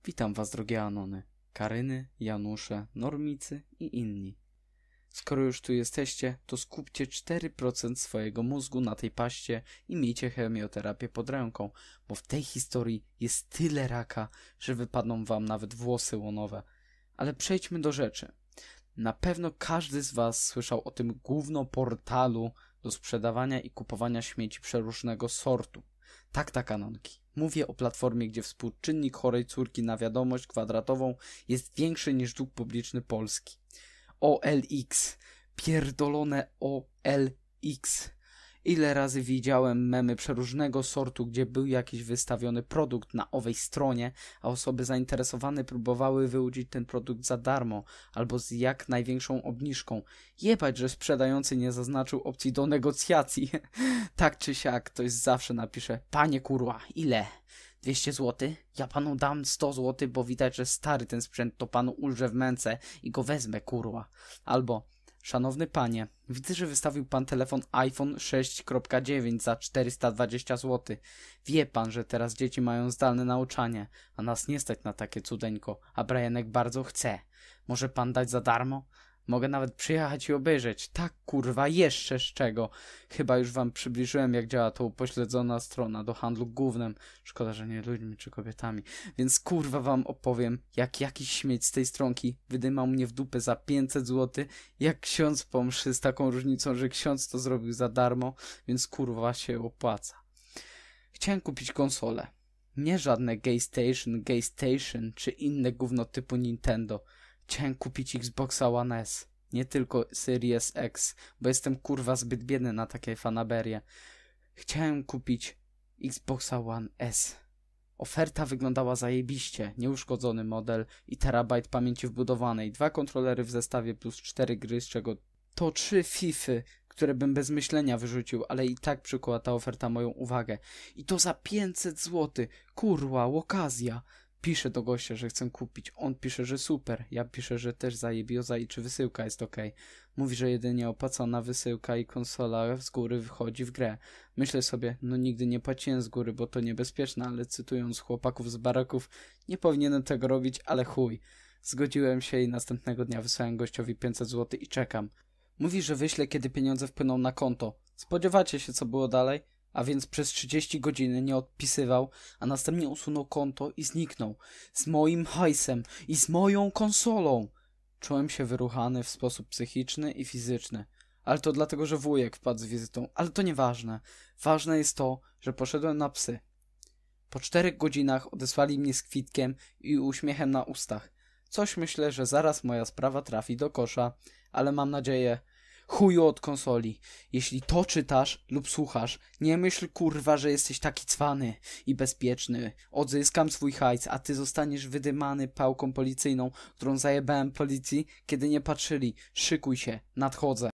Witam was, drogie Anony, Karyny, Janusze, Normicy i inni. Skoro już tu jesteście, to skupcie 4% swojego mózgu na tej paście i miejcie chemioterapię pod ręką, bo w tej historii jest tyle raka, że wypadną wam nawet włosy łonowe. Ale przejdźmy do rzeczy. Na pewno każdy z was słyszał o tym gówno portalu do sprzedawania i kupowania śmieci przeróżnego sortu. Tak, Anonki. Mówię o platformie, gdzie współczynnik chorej córki na wiadomość kwadratową jest większy niż dług publiczny Polski. OLX. Pierdolone OLX. Ile razy widziałem memy przeróżnego sortu, gdzie był jakiś wystawiony produkt na owej stronie, a osoby zainteresowane próbowały wyłudzić ten produkt za darmo albo z jak największą obniżką. Jebać, że sprzedający nie zaznaczył opcji do negocjacji. Tak czy siak, ktoś zawsze napisze: panie kurwa, ile? 200 zł? Ja panu dam 100 zł, bo widać, że stary ten sprzęt, to panu ulże w męce i go wezmę, kurwa. Albo: szanowny panie, widzę, że wystawił pan telefon iPhone 6.9 za 420 zł. Wie pan, że teraz dzieci mają zdalne nauczanie, a nas nie stać na takie cudeńko, a Brianek bardzo chce. Może pan dać za darmo? Mogę nawet przyjechać i obejrzeć. Tak, kurwa, jeszcze z czego. Chyba już wam przybliżyłem, jak działa to upośledzona strona do handlu gównem. Szkoda, że nie ludźmi czy kobietami. Więc kurwa wam opowiem, jak jakiś śmieć z tej stronki wydymał mnie w dupę za 500 zł, jak ksiądz po mszy, z taką różnicą, że ksiądz to zrobił za darmo, więc kurwa się opłaca. Chciałem kupić konsolę. Nie żadne Gay Station czy inne gówno typu Nintendo. Chciałem kupić Xboxa One S, nie tylko Series X, bo jestem kurwa zbyt biedny na takie fanaberie. Chciałem kupić Xboxa One S. Oferta wyglądała zajebiście, nieuszkodzony model i terabajt pamięci wbudowanej, 2 kontrolery w zestawie plus 4 gry, z czego to 3 Fify, które bym bez myślenia wyrzucił, ale i tak przykuła ta oferta moją uwagę. I to za 500 zł, kurwa, okazja. Piszę do gościa, że chcę kupić. On pisze, że super. Ja piszę, że też zajebioza i czy wysyłka jest ok. Mówi, że jedynie opłacona wysyłka i konsola z góry wchodzi w grę. Myślę sobie, no nigdy nie płaciłem z góry, bo to niebezpieczne, ale cytując chłopaków z baraków, nie powinienem tego robić, ale chuj. Zgodziłem się i następnego dnia wysłałem gościowi 500 zł i czekam. Mówi, że wyśle, kiedy pieniądze wpłyną na konto. Spodziewacie się, co było dalej? A więc przez 30 godzin nie odpisywał, a następnie usunął konto i zniknął. Z moim hajsem i z moją konsolą. Czułem się wyruchany w sposób psychiczny i fizyczny. Ale to dlatego, że wujek wpadł z wizytą. Ale to nieważne. Ważne jest to, że poszedłem na psy. Po 4 godzinach odesłali mnie z kwitkiem i uśmiechem na ustach. Coś myślę, że zaraz moja sprawa trafi do kosza, ale mam nadzieję... Chuju od konsoli. Jeśli to czytasz lub słuchasz, nie myśl kurwa, że jesteś taki cwany i bezpieczny. Odzyskam swój hajs, a ty zostaniesz wydymany pałką policyjną, którą zajebałem policji, kiedy nie patrzyli. Szykuj się, nadchodzę.